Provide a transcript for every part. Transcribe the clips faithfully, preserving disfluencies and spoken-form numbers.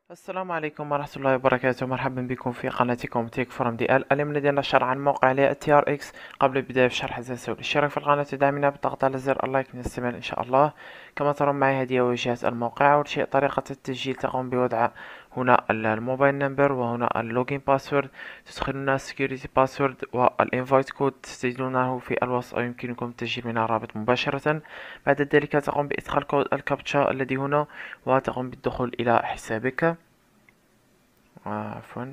السلام عليكم ورحمة الله وبركاته. مرحبا بكم في قناتكم تيك فروم دي ال. اليوم لدينا شرح عن موقع ل تي ار اكس. قبل البداية بشرح تنسوا الاشتراك في القناة ودعمنا بالضغط على زر اللايك نستمر ان شاء الله. كما ترون معي هذه واجهة الموقع. أول شيء طريقة التسجيل تقوم بوضع هنا الموبايل نمبر وهنا اللوجين باسورد، تدخلون السكيورتي باسورد والانفايت كود تسجلونه في الوصف أو يمكنكم التسجيل من الرابط مباشرة. بعد ذلك تقوم بإدخال كود الكابتشا الذي هنا وتقوم بالدخول إلى حسابك. آه، عفوا.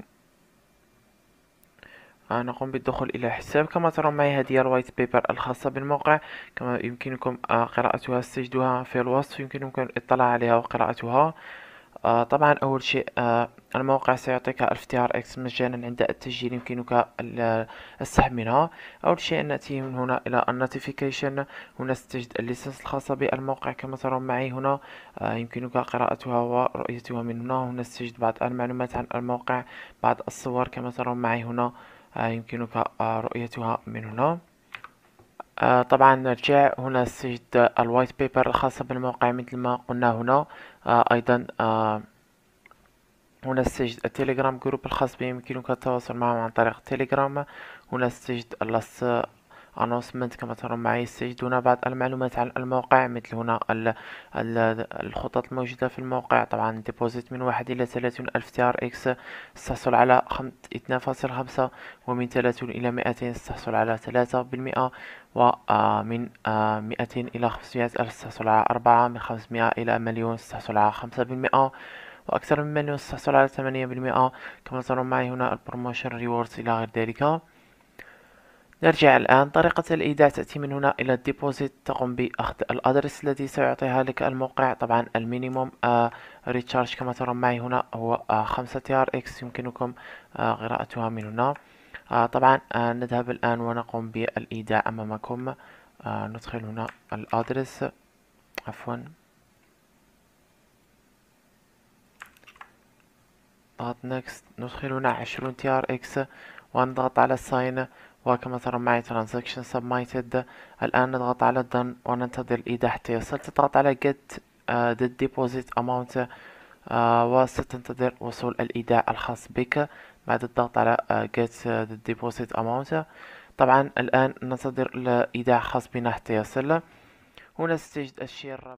آه، نقوم بالدخول إلى حساب. كما ترون معي هذه الوايت بيبر الخاصة بالموقع، كما يمكنكم آه، قراءتها استجدها في الوصف، يمكنكم الاطلاع عليها وقراءتها. آه، طبعا أول شيء آه، الموقع سيعطيك ألف تي ار اكس مجانا عند التسجيل، يمكنك ال- السحب منها. أول شيء نأتي من هنا إلى النوتيفيكيشن. هنا ستجد الليسنس الخاصة بالموقع كما ترون معي هنا. آه، يمكنك قراءتها ورؤيتها من هنا. هنا ستجد بعض المعلومات عن الموقع، بعض الصور كما ترون معي هنا. آه، يمكنك آه، رؤيتها من هنا. آه، طبعا نرجع هنا ستجد الوايت بيبر الخاصة بالموقع مثل ما قلنا هنا. آه، أيضا آه، هنا ستجد التليجرام جروب الخاص به، يمكنك التواصل معهم عن طريق التليجرام. هنا ستجد اللاست announcement كما ترون معي. ستجد هنا بعض المعلومات عن الموقع، مثل هنا ال ال الخطط الموجودة في الموقع. طبعا ديبوزيت من واحد إلى ثلاثون ألف تي ار اكس تحصل على اثنان فاصل خمسة، ومن ثلاثون إلى مئتين تحصل على ثلاثة بالمئة، ومن مئتين إلى خمسمائة ألف تحصل على أربعة، من خمسمائة إلى مليون تحصل على خمسة بالمئة، وأكثر من مليون تحصل على ثمانية بالمئة. كما ترون معي هنا البروموشن ريوردز إلى غير ذلك. نرجع الآن. طريقة الإيداع تأتي من هنا إلى الديبوزيت، تقوم بأخذ الأدرس الذي سيعطيها لك الموقع. طبعا المينيموم آه ريتشارج كما ترون معي هنا هو آه خمسة تي ار اكس، يمكنكم آه قراءتها من هنا. آه طبعا آه نذهب الآن ونقوم بالإيداع أمامكم. آه ندخل هنا الأدرس، عفوا، ضغط نيكست. ندخل هنا عشرون تي ار اكس ونضغط على ساين، وكما ترى معي ترانزاكشن سبميتد. الآن نضغط على done وننتظر الإيداع حتى يصل. تضغط على get uh, the deposit amount uh, وستنتظر وصول الإيداع الخاص بك بعد الضغط على uh, get uh, the deposit amount. طبعا الآن ننتظر الإيداع الخاص بنا حتى يصل. هنا ستجد الشيء الرابع.